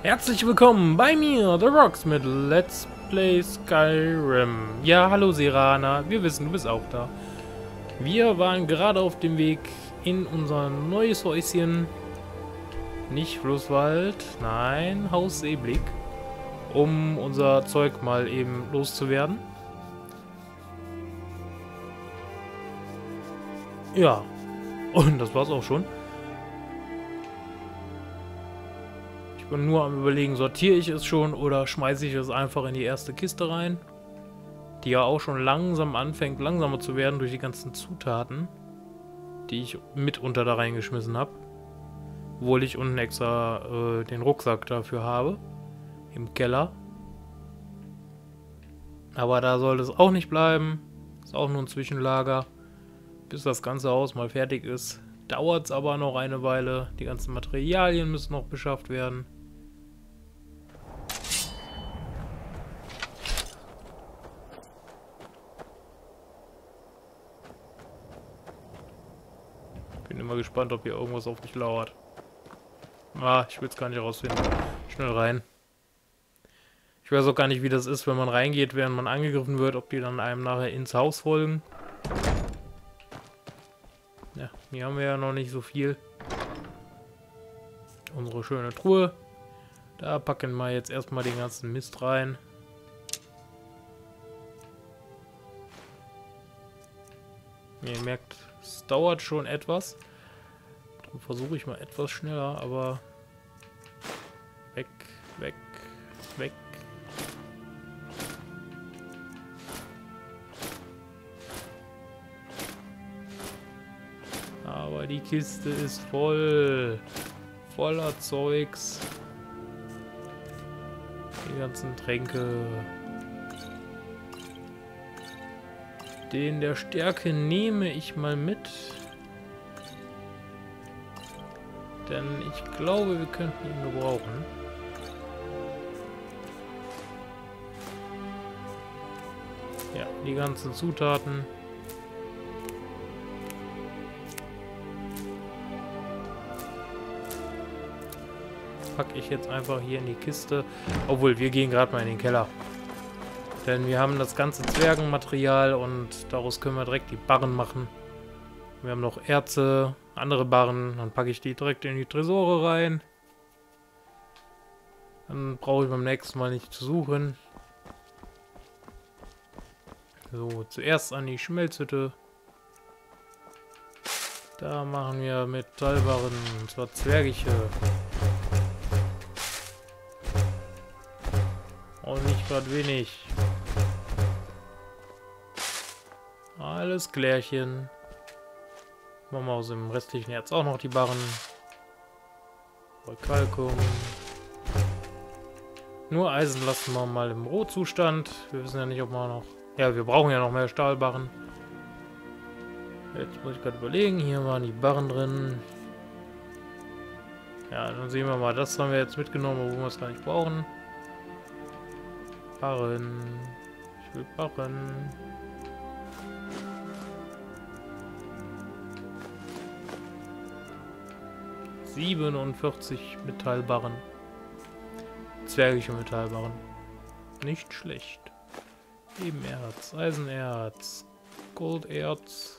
Herzlich willkommen bei mir, The Rocks, mit Let's Play Skyrim. Ja, hallo Serana, wir wissen, du bist auch da. Wir waren gerade auf dem Weg in unser neues Häuschen. Nicht Flusswald, nein, Haus Seeblick. Um unser Zeug mal eben loszuwerden. Ja, und das war's auch schon. Ich bin nur am Überlegen, sortiere ich es schon oder schmeiße ich es einfach in die erste Kiste rein, die ja auch schon langsam anfängt, langsamer zu werden durch die ganzen Zutaten, die ich mitunter da reingeschmissen habe. Obwohl ich unten extra den Rucksack dafür habe, im Keller. Aber da soll es auch nicht bleiben. Ist auch nur ein Zwischenlager. Bis das ganze Haus mal fertig ist, dauert es aber noch eine Weile. Die ganzen Materialien müssen noch beschafft werden. Bin immer gespannt, ob hier irgendwas auf mich lauert. Ah, ich will es gar nicht rausfinden. Schnell rein. Ich weiß auch gar nicht, wie das ist, wenn man reingeht, während man angegriffen wird, ob die dann einem nachher ins Haus folgen. Ja, hier haben wir ja noch nicht so viel. Unsere schöne Truhe. Da packen wir jetzt erstmal den ganzen Mist rein. Ihr merkt, es dauert schon etwas. Darum versuche ich mal etwas schneller, aber weg, weg, weg. Aber die Kiste ist voll. Voller Zeugs. Die ganzen Tränke. Den der Stärke nehme ich mal mit. Denn ich glaube, wir könnten ihn gebrauchen. Ja, die ganzen Zutaten. Packe ich jetzt einfach hier in die Kiste. Obwohl, wir gehen gerade mal in den Keller. Denn wir haben das ganze Zwergenmaterial und daraus können wir direkt die Barren machen. Wir haben noch Erze, andere Barren. Dann packe ich die direkt in die Tresore rein. Dann brauche ich beim nächsten Mal nicht zu suchen. So, zuerst an die Schmelzhütte. Da machen wir Metallbarren, und zwar zwergische. Und nicht gerade wenig. Alles klärchen. Machen wir aus dem restlichen Erz auch noch die Barren. Kalkum. Nur Eisen lassen wir mal im Rohzustand. Wir wissen ja nicht, ob wir noch... Ja, wir brauchen ja noch mehr Stahlbarren. Jetzt muss ich gerade überlegen. Hier waren die Barren drin. Ja, dann sehen wir mal. Das haben wir jetzt mitgenommen, wo wir es gar nicht brauchen. Barren. Ich will Barren. ...47 Metallbarren. Zwergische Metallbarren. Nicht schlecht. Ebenerz, Eisenerz, Golderz,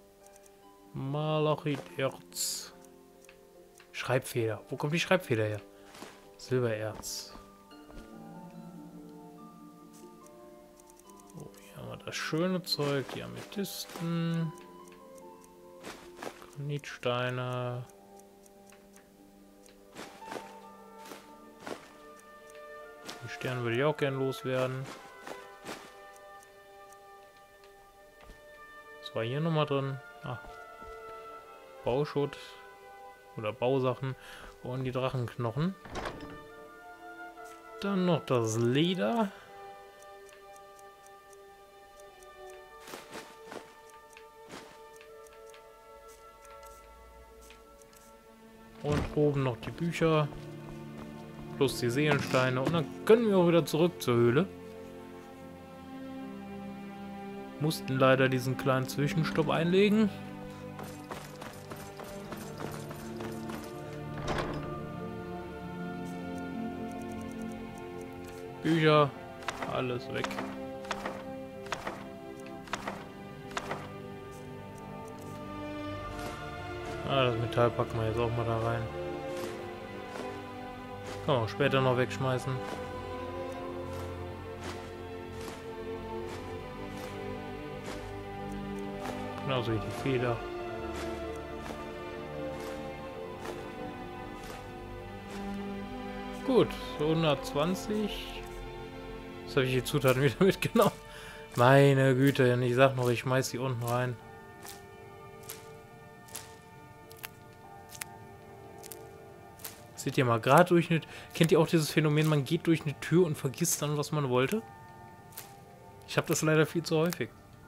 Malachiterz. Schreibfeder. Wo kommt die Schreibfeder her? Silbererz. So, hier haben wir das schöne Zeug, die Amethysten, Granitsteine. Die Sterne würde ich auch gern loswerden. Was war hier nochmal drin? Ah. Bauschutt oder Bausachen und die Drachenknochen. Dann noch das Leder. Und oben noch die Bücher. Plus die Seelensteine. Und dann können wir auch wieder zurück zur Höhle. Mussten leider diesen kleinen Zwischenstopp einlegen. Bücher, alles weg. Ah, das Metall packen wir jetzt auch mal da rein. Kann man auch später noch wegschmeißen. Genauso wie die Feder. Gut, so 120. Was habe ich die Zutaten wieder mitgenommen? Meine Güte, ich sag noch, ich schmeiß die unten rein. Seht ihr mal, gerade durch eine... Kennt ihr auch dieses Phänomen, man geht durch eine Tür und vergisst dann, was man wollte? Ich habe das leider viel zu häufig.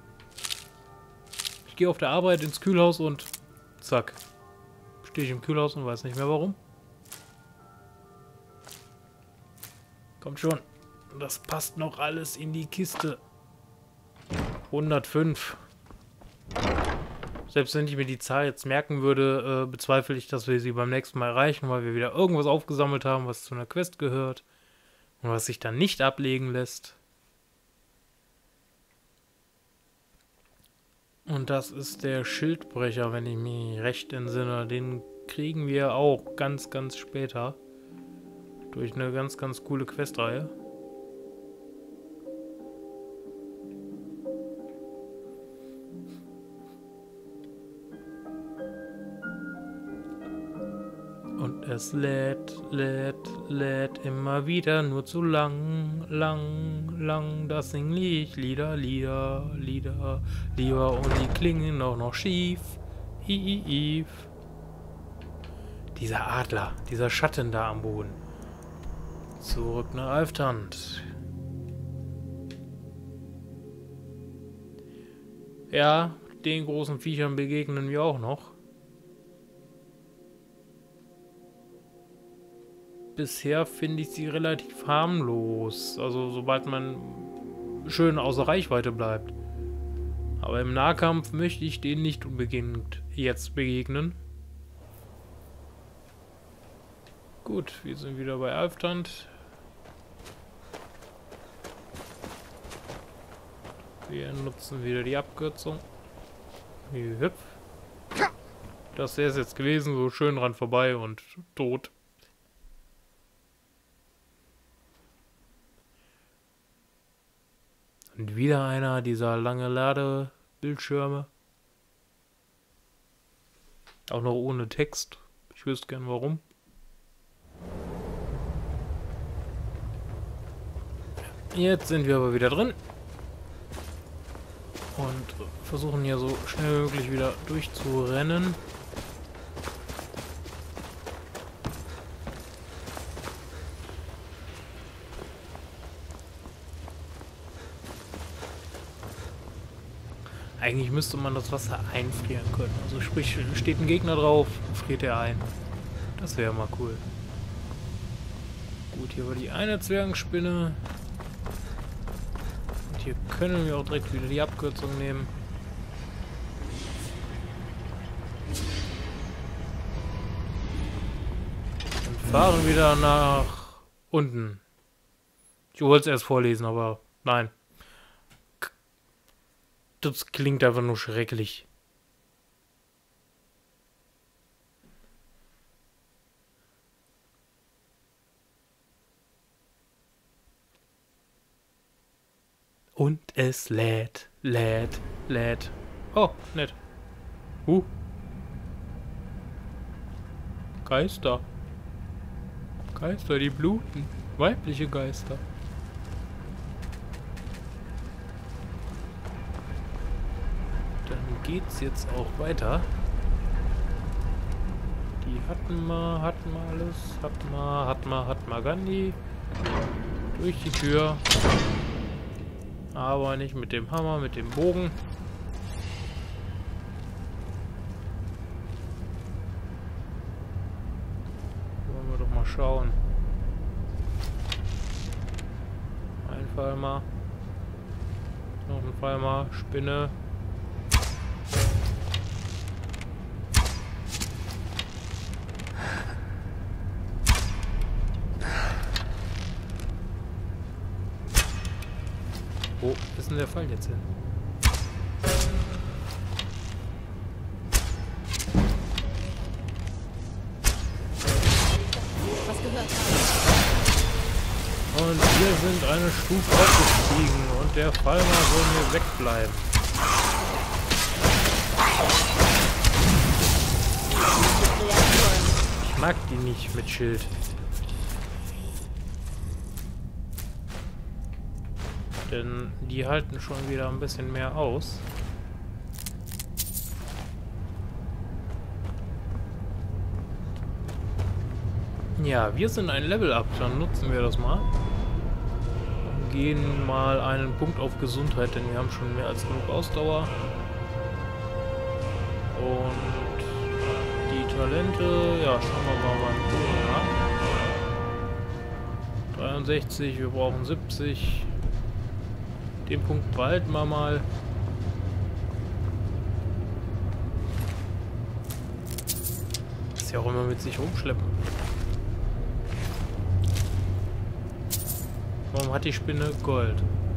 Ich gehe auf der Arbeit ins Kühlhaus und zack. Stehe ich im Kühlhaus und weiß nicht mehr warum. Kommt schon. Das passt noch alles in die Kiste. 105. Selbst wenn ich mir die Zahl jetzt merken würde, bezweifle ich, dass wir sie beim nächsten Mal erreichen, weil wir wieder irgendwas aufgesammelt haben, was zu einer Quest gehört und was sich dann nicht ablegen lässt. Und das ist der Schildbrecher, wenn ich mich recht entsinne. Den kriegen wir auch ganz, ganz später durch eine ganz, ganz coole Questreihe. Und es lädt immer wieder, nur zu lang, das sing ich, Lieder, und die klingen auch noch schief, Dieser Adler, dieser Schatten da am Boden. Zurück nach Alftand. Ja, den großen Viechern begegnen wir auch noch. Bisher finde ich sie relativ harmlos. Also sobald man schön außer Reichweite bleibt. Aber im Nahkampf möchte ich denen nicht unbedingt jetzt begegnen. Gut, wir sind wieder bei Alftand. Wir nutzen wieder die Abkürzung. Hüpf. Das wäre es jetzt gewesen, so schön dran vorbei und tot. Und wieder einer dieser lange Ladebildschirme. Auch noch ohne Text. Ich wüsste gern warum. Jetzt sind wir aber wieder drin. Und versuchen hier so schnell wie möglich wieder durchzurennen. Eigentlich müsste man das Wasser einfrieren können. Also sprich, steht ein Gegner drauf, friert er ein. Das wäre mal cool. Gut, hier war die eine Zwergenspinne. Und hier können wir auch direkt wieder die Abkürzung nehmen. Und fahren wieder nach unten. Ich wollte es erst vorlesen, aber nein. Das klingt einfach nur schrecklich. Und es lädt. Oh, nett. Geister. Geister, die bluten. Weibliche Geister. Dann geht's jetzt auch weiter. Die hatten wir alles. Hatten wir Gandhi. Durch die Tür. Aber nicht mit dem Hammer, mit dem Bogen. Wollen wir doch mal schauen. Ein Pfeiler. Noch ein Pfeiler. Spinne. Wo ist denn der Fall jetzt hin? Was gehört? Und wir sind eine Stufe aufgestiegen und der Falmer soll mir wegbleiben. Ich mag die nicht mit Schild. Denn die halten schon wieder ein bisschen mehr aus. Ja, wir sind ein Level-Up, dann nutzen wir das mal. Gehen mal einen Punkt auf Gesundheit, denn wir haben schon mehr als genug Ausdauer. Und die Talente, ja, schauen wir mal beim nach. 63, wir brauchen 70. Den Punkt behalten wir mal. Das ja auch immer mit sich rumschleppen. Warum hat die Spinne Gold?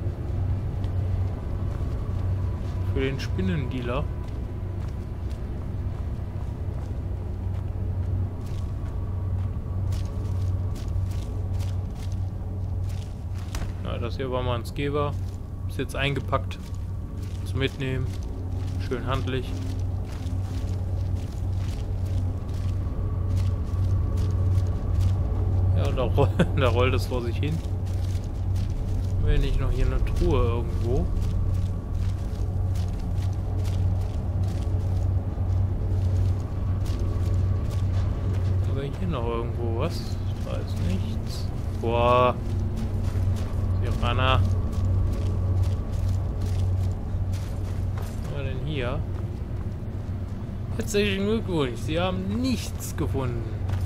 Für den Spinnendealer. Ja, das hier war mal ein Skewer. Ist jetzt eingepackt. Zum Mitnehmen. Schön handlich. Ja, da rollt es vor sich hin. Wenn nicht noch hier eine Truhe irgendwo. Oder hier noch irgendwo was? Da ist nichts. Boah. Sirana. Was war denn hier? Herzlichen Glückwunsch. Sie haben nichts gefunden.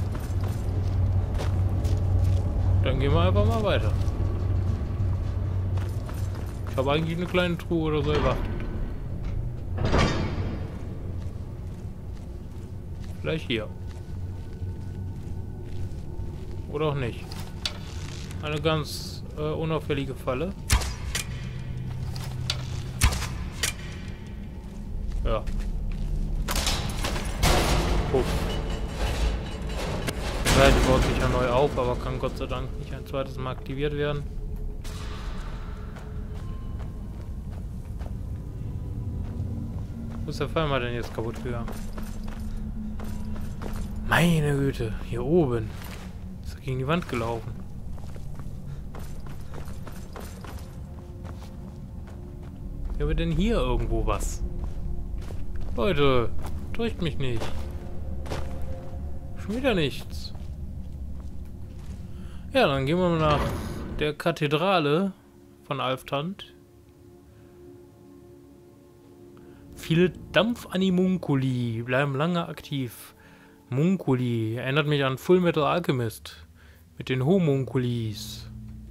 Dann gehen wir einfach mal weiter. Ich habe eigentlich eine kleine Truhe oder so erwartet. Vielleicht hier. Oder auch nicht. Eine ganz unauffällige Falle. Ja. Puff. Die Seite baut sich ja neu auf, aber kann Gott sei Dank nicht ein zweites Mal aktiviert werden. Wo ist der Falmer denn jetzt kaputt gegangen? Meine Güte, hier oben. Ist er gegen die Wand gelaufen. Ja, aber denn hier irgendwo was? Leute, täuscht mich nicht. Schon wieder nichts. Ja, dann gehen wir mal nach der Kathedrale von Alftrand. Viele Dampfanimunculi bleiben lange aktiv. Munculi erinnert mich an Full Metal Alchemist mit den Homunculis.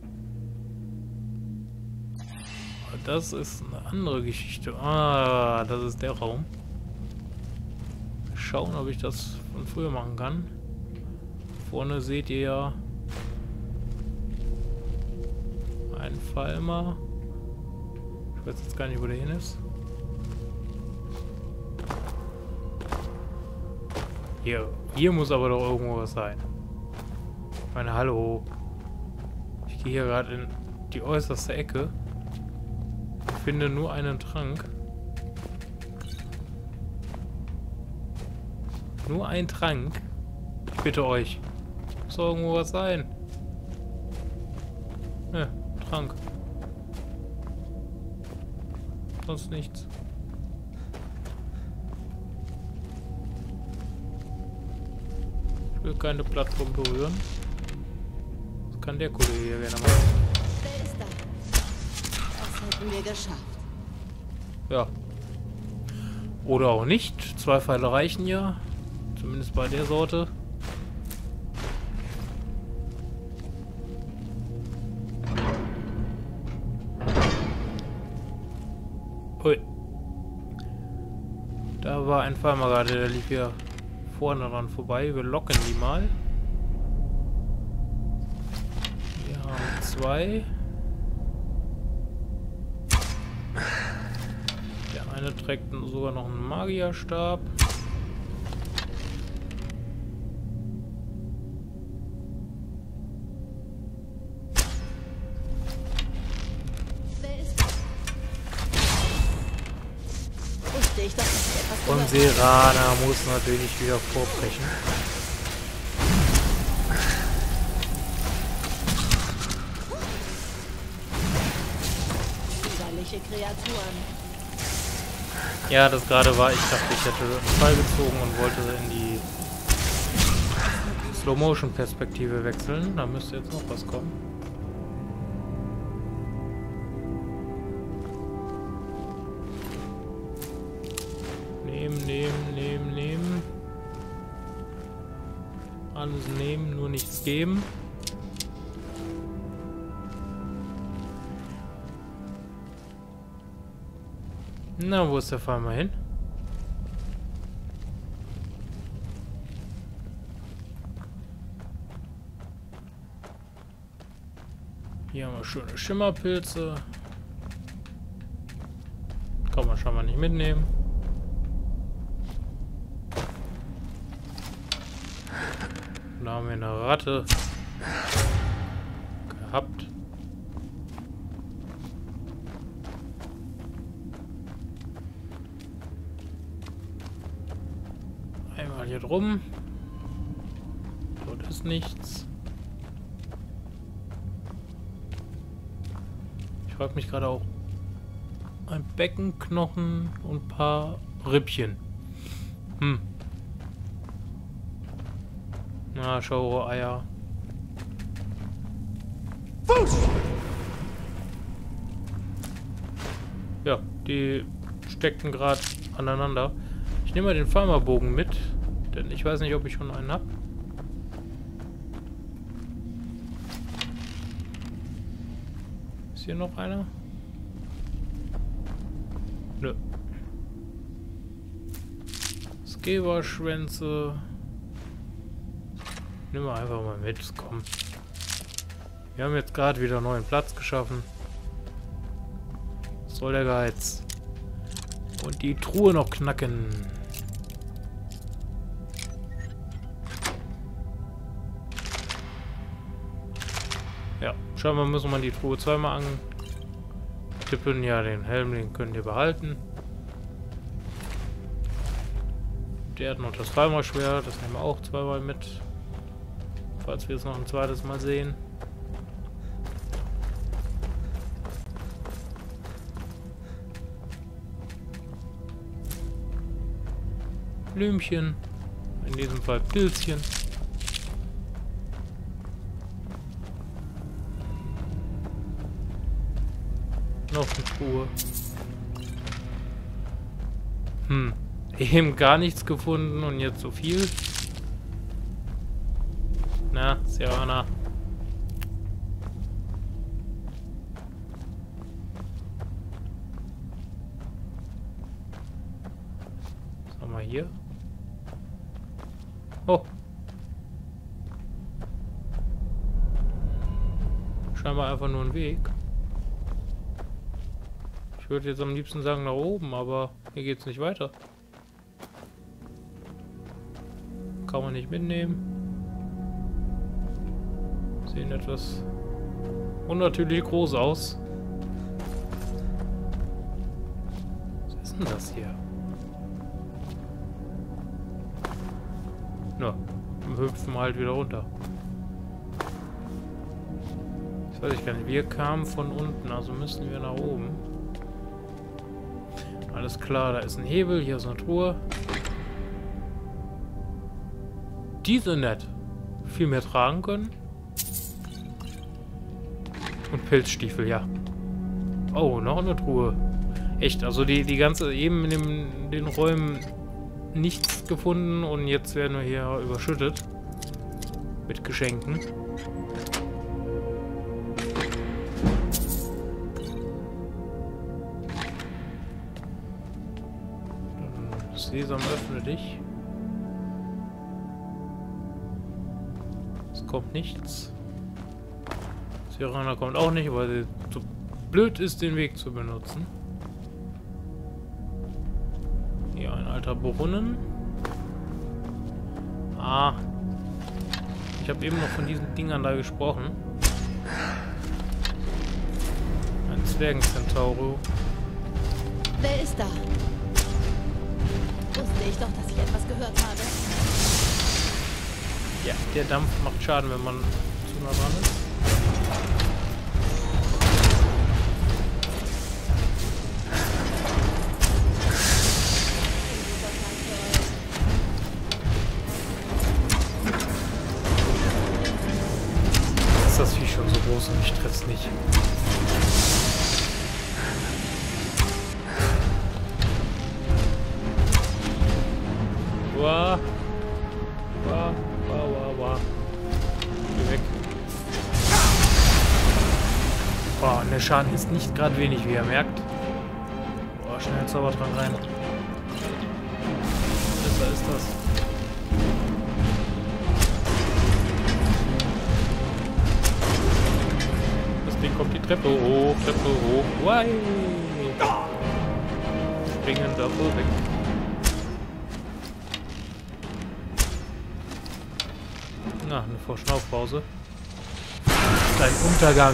Das ist eine andere Geschichte. Ah, das ist der Raum. Schauen, ob ich das von früher machen kann. Vorne seht ihr ja einen Falmer. Ich weiß jetzt gar nicht, wo der hin ist. Hier muss aber doch irgendwo was sein. Ich meine, hallo. Ich gehe hier gerade in die äußerste Ecke. Ich finde nur einen Trank. Nur ein Trank. Ich bitte euch. Muss doch irgendwo was sein. Ne, Trank. Sonst nichts. Ich will keine Plattform berühren. Das kann der Kollege hier gerne machen. Wer ist da? Das hätten wir geschafft. Ja. Oder auch nicht. 2 Pfeile reichen ja. Zumindest bei der Sorte. Ui. Da war ein Farmer gerade, der lief hier vorne dran vorbei. Wir locken die mal. Wir haben 2. eine trägt sogar noch einen Magierstab. Wusste ich doch, dass ich etwas Und gehört Serana muss natürlich wieder vorbrechen. habe. Widerliche Kreaturen. Ja, das gerade war, ich dachte, ich hätte einen Pfeil gezogen und wollte in die Slow-Motion-Perspektive wechseln. Da müsste jetzt noch was kommen. Nehmen. Alles nehmen, nur nichts geben. Na, wo ist der Farmer hin? Hier haben wir schöne Schimmerpilze. Kann man schon mal nicht mitnehmen. Da haben wir eine Ratte gehabt. Einmal hier drum. Dort ist nichts. Ich frage mich gerade auch. Ein Beckenknochen und ein paar Rippchen. Na, Schaureier. Ja, die steckten gerade aneinander. Ich nehme mal den Farmerbogen mit, denn ich weiß nicht, ob ich schon einen habe. Ist hier noch einer? Nö. Skeberschwänze. Nimm mal einfach mal mit, komm. Wir haben jetzt gerade wieder neuen Platz geschaffen. Was soll der Geiz? Und die Truhe noch knacken. Ja, scheinbar müssen wir die Truhe zweimal antippen. Ja, den Helm, den könnt ihr behalten. Der hat noch das Dreimal-Schwert, das nehmen wir auch zweimal mit. Falls wir es noch ein zweites Mal sehen. Blümchen. In diesem Fall Pilzchen. Noch eine Truhe. Eben gar nichts gefunden und jetzt so viel. Na, Serana. Was haben wir hier? Oh. Scheinbar einfach nur ein Weg. Ich würde jetzt am liebsten sagen nach oben, aber hier geht's nicht weiter. Kann man nicht mitnehmen. Sehen etwas unnatürlich groß aus. Was ist denn das hier? Na, wir hüpfen halt wieder runter. Das weiß ich gar nicht. Wir kamen von unten, also müssen wir nach oben. Alles klar, da ist ein Hebel, hier ist eine Truhe. Die sind nett. Viel mehr tragen können. Und Pilzstiefel, ja. Oh, noch eine Truhe. Echt, also die ganze, eben in den Räumen nichts gefunden und jetzt werden wir hier überschüttet. Mit Geschenken. Sesam, öffne dich. Es kommt nichts. Serana kommt auch nicht, weil sie zu blöd ist, den Weg zu benutzen. Alter Brunnen. Ah. Ich habe eben noch von diesen Dingern da gesprochen. Ein Zwergenzentauro. Wer ist da? Wusste ich doch, dass ich etwas gehört habe. Ja, der Dampf macht Schaden, wenn man zu nah dran ist. Ist das Vieh schon so groß und ich treffe es nicht. Wah. Wah, wah, wah, wah. Geh weg. Boah, und der Schaden ist nicht gerade wenig, wie ihr merkt. Boah, schnell Zaubertrank rein. Besser ist das. Das Ding kommt die Treppe hoch, Wai! Springen davor weg. Na, eine Verschnaufpause. Dein Untergang.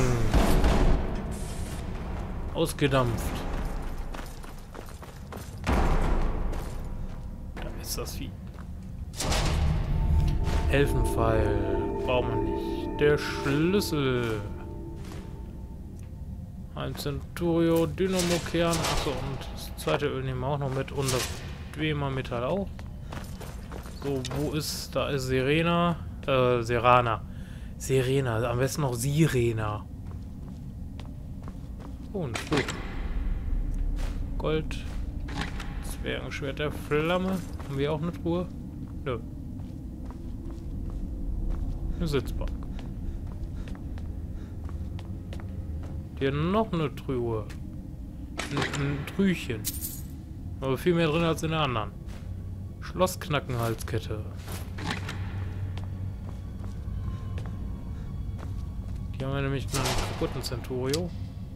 Ausgedampft. Da ist das Vieh. Elfenpfeil. Brauchen wir nicht. Der Schlüssel. Ein Centurio, Dynamo-Kern. Achso, und das zweite Öl nehmen wir auch noch mit. Und das Dwemer-Metall auch. So, wo ist... Da ist Serena. Serana. Serena, am besten noch Sirena. Oh, ein Spuk. Gold. Zwergenschwert der Flamme. Haben wir auch eine Truhe? Nö. Eine Sitzbank. Hier noch eine Truhe. Ein Trüchen. Aber viel mehr drin als in der anderen. Schlossknackenhalskette. Hier haben wir nämlich einen kaputten Centurio.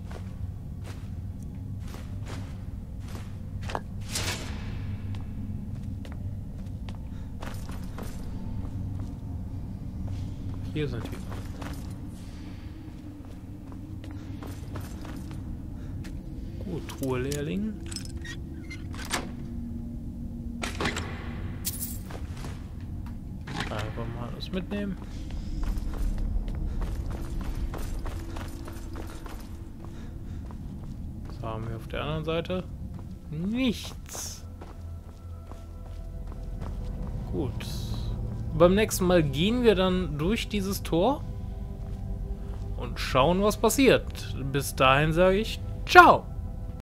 Hier sind wir. Gut, Truhe Lehrling. Einfach mal das mitnehmen. Haben wir auf der anderen Seite nichts. Gut. Beim nächsten Mal gehen wir dann durch dieses Tor und schauen, was passiert. Bis dahin sage ich ciao.